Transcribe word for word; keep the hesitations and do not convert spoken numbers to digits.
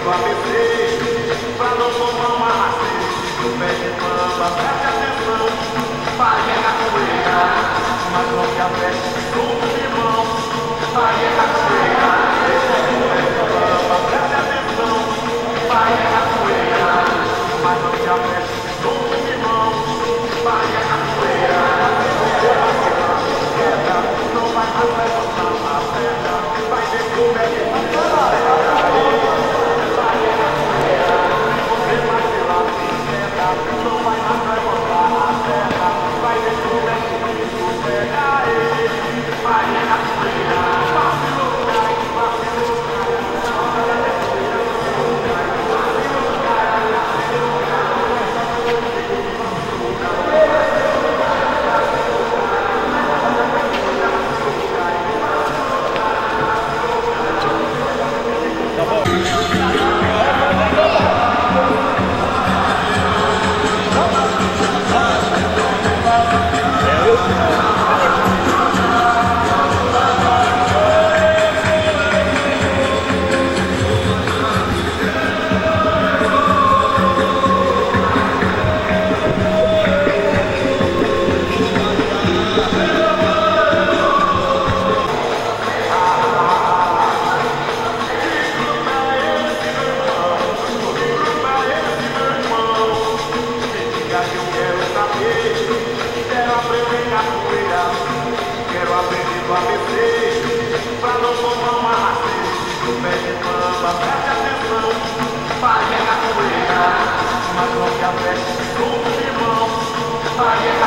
do A B C, pra não tomar uma rasteira. No pé de pampa, preste atenção, vai é capoeira, mas não se aperte com o limão, vai é capoeira. No pé de pampa, preste atenção, vai é capoeira, mas não se aperte com o limão, vai é capoeira. Não vai mais levantar a perna, vai ver como é que funciona. Não vai mais levantar a perna, vai ver como é que isso pega ele. Vai é capoeira, vacilou, vacilou. Pra não tomar uma rasteira, no pé de pampa, preste atenção, vai é capoeira, mas não se aperte com o limão, vai é capoeira.